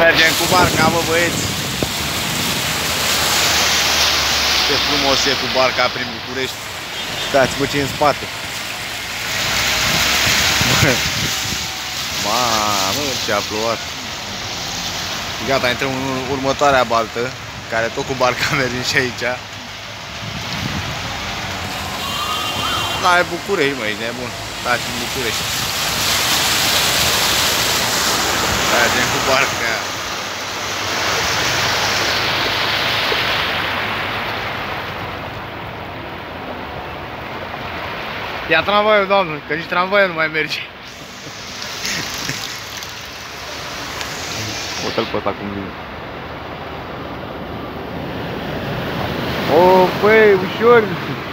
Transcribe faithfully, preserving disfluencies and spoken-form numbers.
Mergem cu barca, bă, băieți. Ce frumos e cu barca prin București. Uitați-vă ce în spate. Mamă, ce a plouat. Gata, intrăm în următoarea baltă, care tot cu barca mergem și aici. Da, e București, mă, ești nebun. Stați în București. Mergem cu barca. Ia tramvaiul, doamnă, că nici tramvaiul nu mai merge. Uite-l pe ăsta cum vine. O, băi, ușor!